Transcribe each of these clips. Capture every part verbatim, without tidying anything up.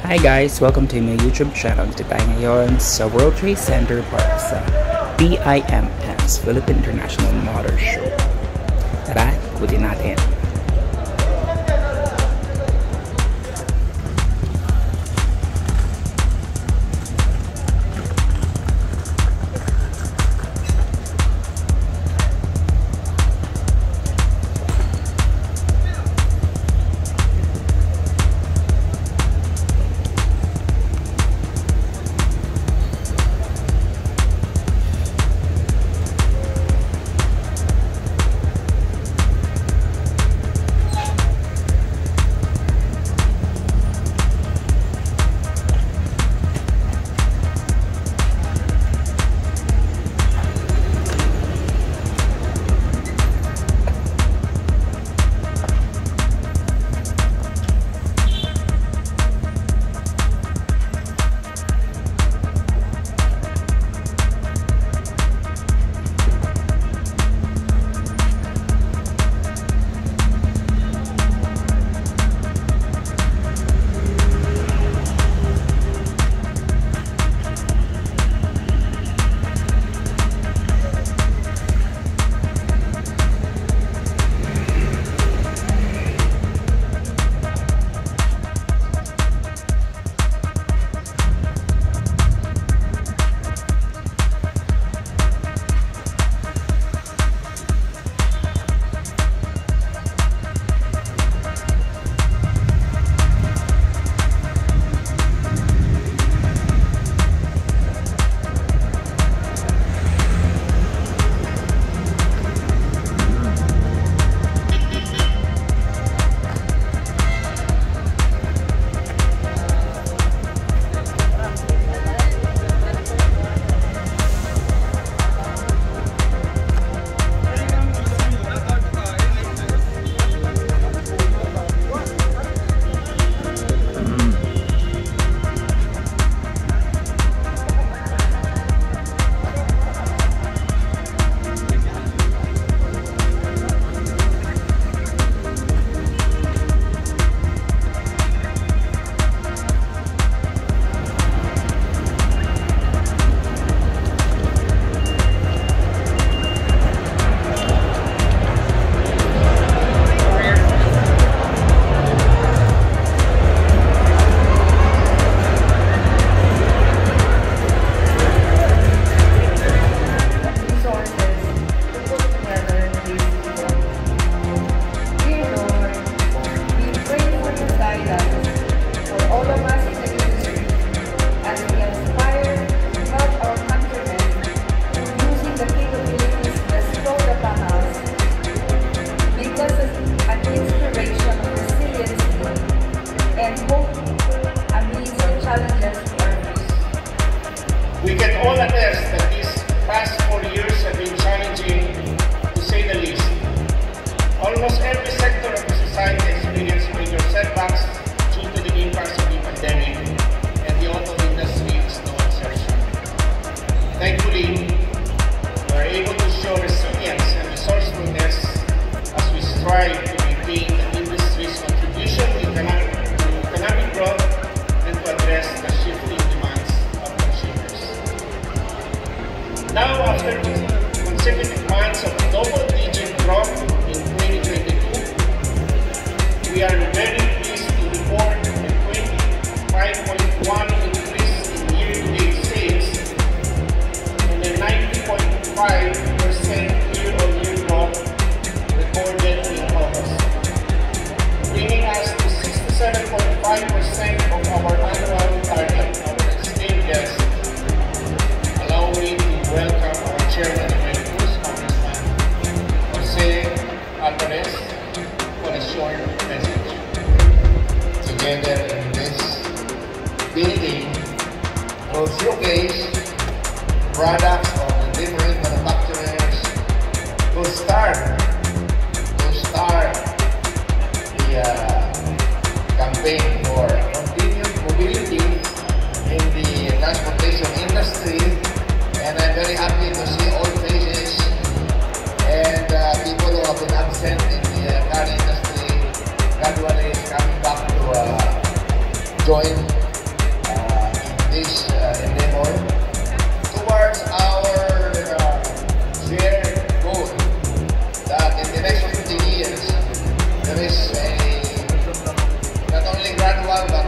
Hi guys! Welcome to my YouTube channel. Dito tayo ngayon sa World Trade Center para sa P I M S, Philippine International Motor Show. Tara, ikutin natin. We can all attest that these past four years have been challenging, to say the least. Almost every sector of the society experienced major setbacks due to the impacts of the pandemic, and the auto industry is no exception. Thankfully, we are able to show resilience and resourcefulness as we strive to maintain the industry's contribution to economic, to economic growth and to address the shifting demands of consumers. Now, after consecutive months of double-digit growth in twenty twenty-two, we are very pleased to report a twenty-five point one increase in year-to-date sales and a ninety point five percent year-on-year growth recorded in August, bringing us to sixty-seven point five percent of our annual target. Our esteemed guests, allow me to welcome our Chairman Emeritus, Congressman Jose Alvarez, for a short message. Together in this building will showcase products of the different manufacturers to start to start the uh, campaign for continued mobility in the transportation industry, and I'm very happy to see all faces and uh, people who have been absent in the uh, car industry gradually coming back to uh, join this uh, endeavor towards our uh, shared goal that in the next fifty years there is a not only gradual but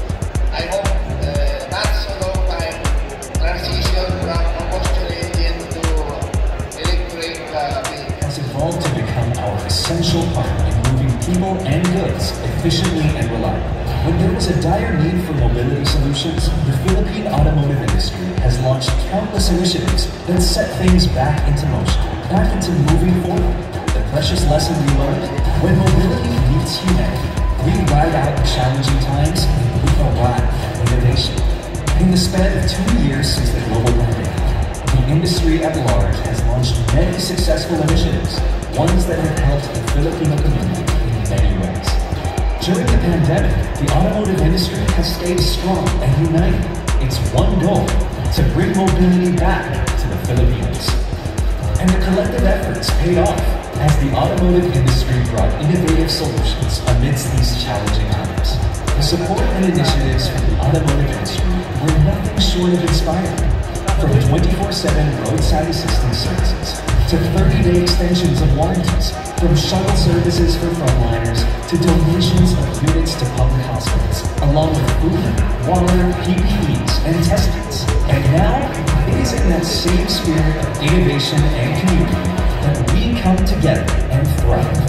I hope uh, not so long time transition from combustion engine to electric uh, vehicle. Has evolved to become our essential part in moving people and goods efficiently and reliably. When there was a dire need for mobility solutions, the Philippine automotive industry has launched countless initiatives that set things back into motion, back into moving forward. The precious lesson we learned: when mobility meets humanity, we ride out the challenging times with a ride of innovation. In the span of two years since the global pandemic, the industry at large has launched many successful initiatives, ones that have helped the Filipino community in many ways. During the pandemic, the automotive industry has stayed strong and united. Its one goal: to bring mobility back to the Philippines. And the collective efforts paid off as the automotive industry brought innovative solutions amidst these challenging times. The support and initiatives from the automotive industry were nothing short of inspiring. From twenty-four seven roadside assistance services to thirty-day extensions of warranties, from shuttle services for frontliners to donations of units to public hospitals, along with food, water, P P Es, and test kits. And now, it is in that same spirit of innovation and community that we come together and thrive.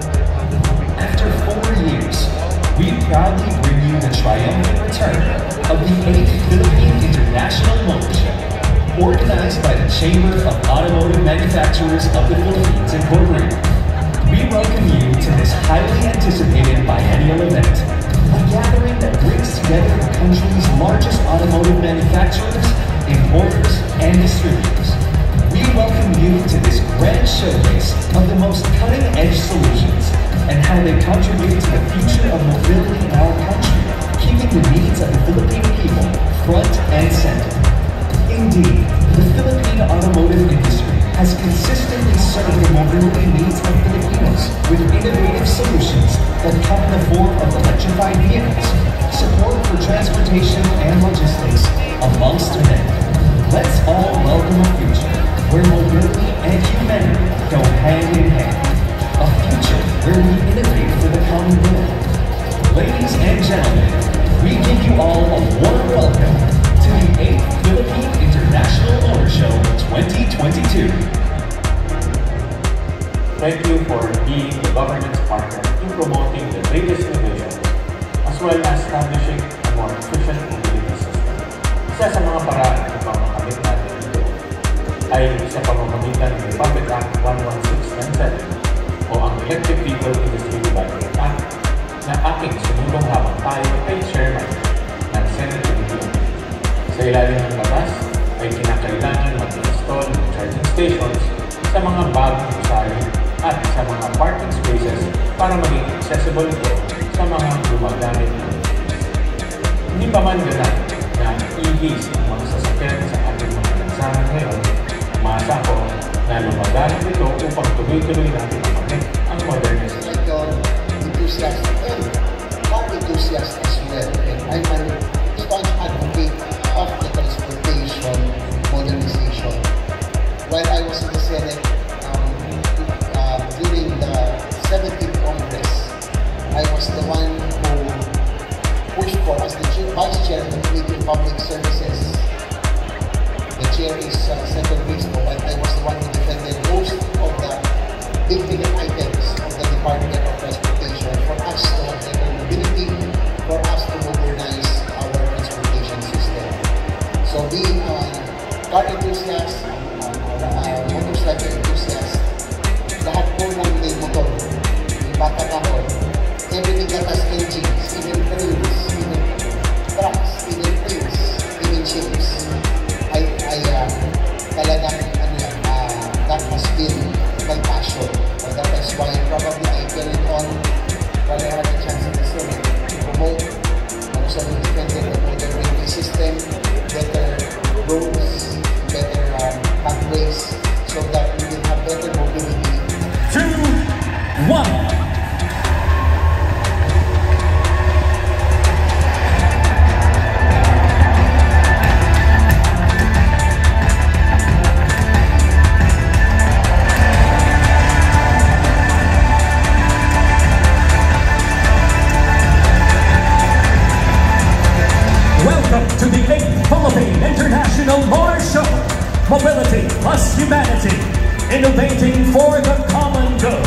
After four years, we proudly bring you the triumphant return of the eighth Philippine International Motor Show, organized by the Chamber of Automotive Manufacturers of the Philippines Incorporated. We welcome you to this highly anticipated biennial event, a gathering that brings together the country's largest automotive manufacturers, importers, and distributors. We welcome you to this grand showcase of the most cutting-edge solutions and how they contribute to the future of mobility in our country, keeping the needs of the Filipino people front and center. Indeed, the Philippine automotive industry has consistently served the mobility needs of Filipinos with innovative solutions that come in the form of electrified vehicles, support for transportation and logistics, amongst many. Let's all welcome a future where mobility and humanity go hand in hand. A future where we innovate for the common good. Ladies and gentlemen, we give you all a warm welcome to the eighth Philippine International Motor Show twenty twenty-two. Thank you for being the government's partner in promoting the latest innovations as well as establishing a more efficient mobility system. Isa sa mga paraan upang makamit natin ito ay sa pamamagitan ng Republic Act one one six nine seven o ang Electric Vehicle Industry Development Act na aking sinulong habang tayo ay chairman ng Senate Committee. Sa ilalim ng batas ay kinakailangan mag-install ng charging stations sa mga bagong gusali at sa mga parking spaces para maging accessible ito sa mga gumagamit ng E Vs. Hindi pa man ganun na E Vs ang mga sasakyan sa ating mga lansangan ngayon, umasa ko na lumagamit ito upang tuloy-tuloy natin makamit ang modernization. Enthusiast and car enthusiast as well. And I'm an staunch advocate of the transportation modernization. While I was in the Senate um, uh, during the seventeenth Congress, I was the one who pushed for, as the Vice Chair of the Committee on Public Services. The chair is uh, Senator Bispo, and I was the one who defended most of the big ticket items of the Department of Transportation for us to have better mobility, for us to modernize our transportation system. So being a car enthusiast, uh, motorcycle enthusiast, lahat po ng may motor, may bakat ako, everything that has engines, even trains, even trucks, even planes, even ships, I, I uh, talagang ano yan, uh, that has been my passion. So that is why probably I carried on while I had the chance in the Senate to promote and also to defend the motor railway system, better roads, better um, pathways, so that we will have better mobility. Two, one. to the eighth Philippine International Motor Show. Mobility plus humanity, innovating for the common good.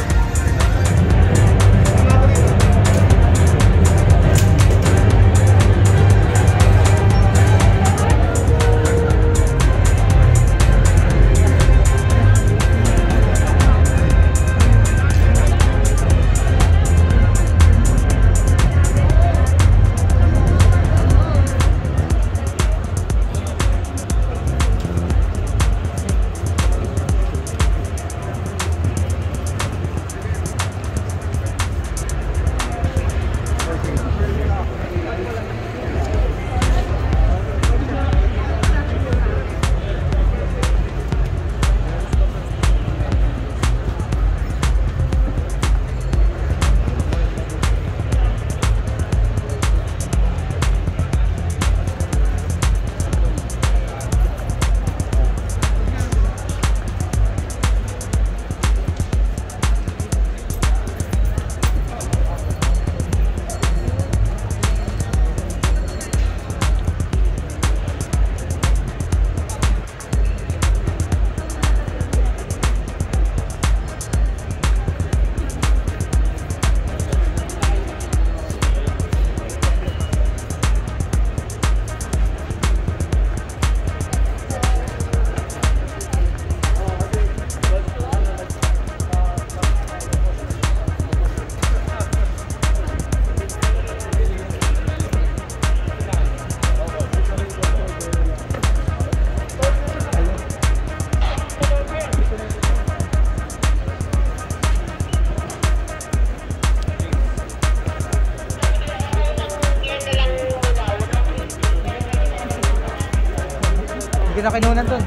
Hindi na kinunan dun.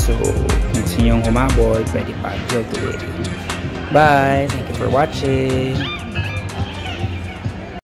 So, kung gusto nyo humabol, pwede pa until today. Bye! Thank you for watching!